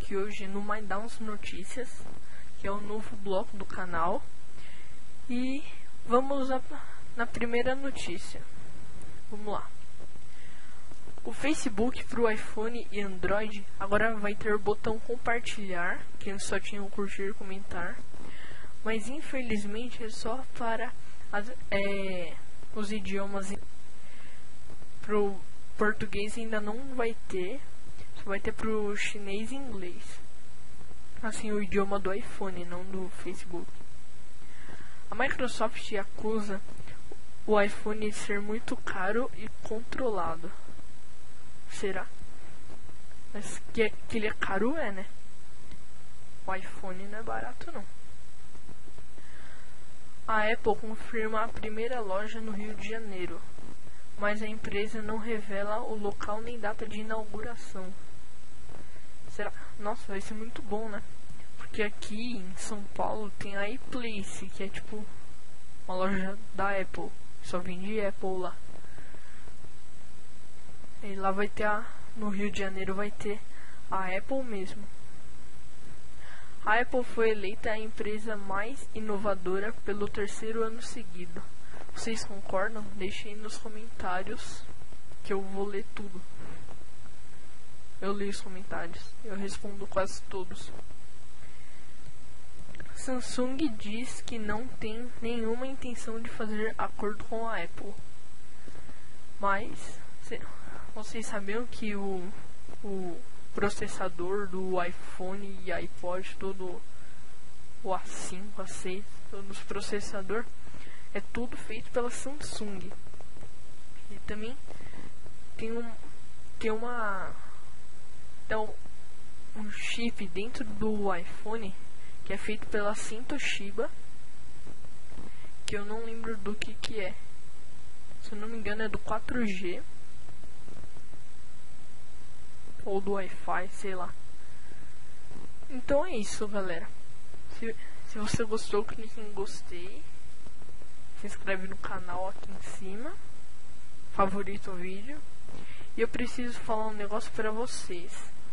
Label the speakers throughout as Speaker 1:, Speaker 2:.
Speaker 1: aqui hoje no My Downs Notícias, que é o novo bloco do canal. E vamos na primeira notícia. Vamos lá. O Facebook para o iPhone e Android agora vai ter o botão compartilhar, que antes só tinha o curtir e comentar. Mas infelizmente é só para os idiomas. Pro português ainda não vai ter, só vai ter pro chinês e inglês. Assim, o idioma do iPhone, não do Facebook. A Microsoft acusa o iPhone de ser muito caro e controlado. Será? Mas que ele é caro, né? O iPhone não é barato, não. A Apple confirma a primeira loja no Rio de Janeiro, mas a empresa não revela o local nem data de inauguração. Será? Nossa, vai ser muito bom, né? Porque aqui em São Paulo tem a iPlace, que é tipo uma loja da Apple, só vende Apple lá. E lá vai ter no Rio de Janeiro vai ter a Apple mesmo. A Apple foi eleita a empresa mais inovadora pelo terceiro ano seguido. Vocês concordam? Deixem nos comentários que eu vou ler tudo. Eu leio os comentários, eu respondo quase todos. Samsung diz que não tem nenhuma intenção de fazer acordo com a Apple. Mas vocês sabiam que o processador do iPhone e iPod, todo o A5, A6, todos os processadores, é tudo feito pela Samsung. E também tem um chip dentro do iPhone que é feito pela Toshiba, que eu não lembro do que é. Se eu não me engano é do 4G ou do Wi-Fi, sei lá. Então é isso, galera. Se você gostou, clique em gostei. Se inscreve no canal aqui em cima. Favorita o vídeo. E eu preciso falar um negócio pra vocês.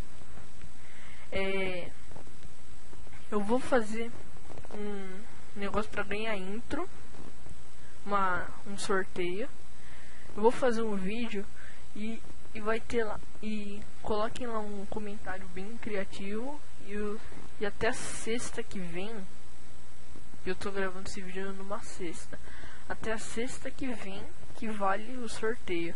Speaker 1: Eu vou fazer um negócio pra ganhar intro. Um sorteio. Eu vou fazer um vídeo e vai ter lá. E coloquem lá um comentário bem criativo. E até a sexta que vem. Eu tô gravando esse vídeo numa sexta. Até a sexta que vem que vale o sorteio.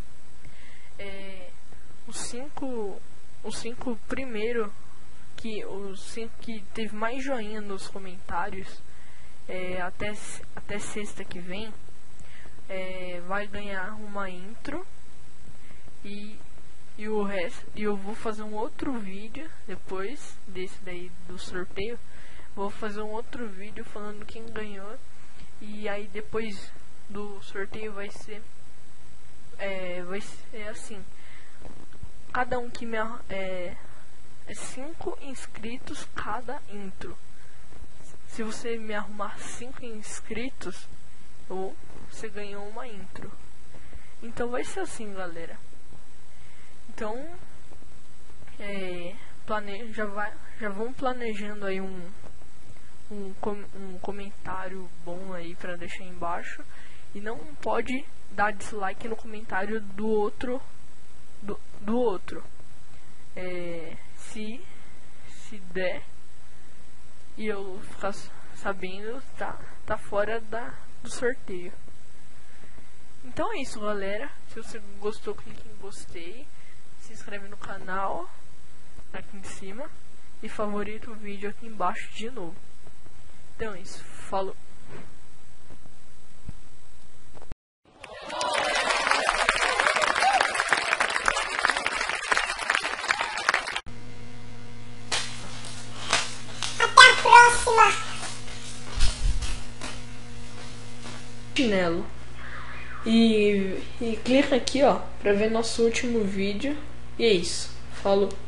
Speaker 1: Os cinco primeiros os 5 que teve mais joinha nos comentários, até sexta que vem, vai ganhar uma intro e o resto. E eu vou fazer um outro vídeo depois desse daí do sorteio. Vou fazer um outro vídeo falando quem ganhou. E aí depois do sorteio vai ser assim. Cada um que me 5 inscritos cada intro. Se você me arrumar 5 inscritos, você ganhou uma intro. Então vai ser assim, galera. Então já vão planejando aí um comentário bom aí pra deixar embaixo. E não pode dar dislike no comentário do outro. Se der e eu ficar sabendo, tá fora do sorteio. Então é isso, galera. Se você gostou, clique em gostei. Se inscreve no canal aqui em cima. E favorita o vídeo aqui embaixo de novo. Então é isso. Falou. Chinelo. E clica aqui, ó, pra ver nosso último vídeo. E é isso. Falou.